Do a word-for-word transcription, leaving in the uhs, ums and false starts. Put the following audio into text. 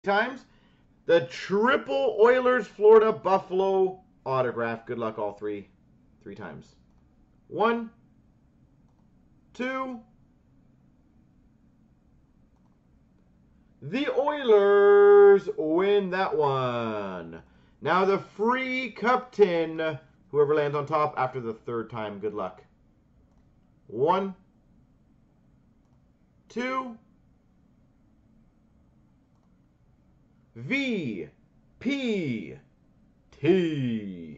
times. The triple Oilers Florida Buffalo autograph. Good luck all three. Three times. One, two. The Oilers win that one. Now the free cup tin. Whoever lands on top after the third time, good luck. One, two. V P T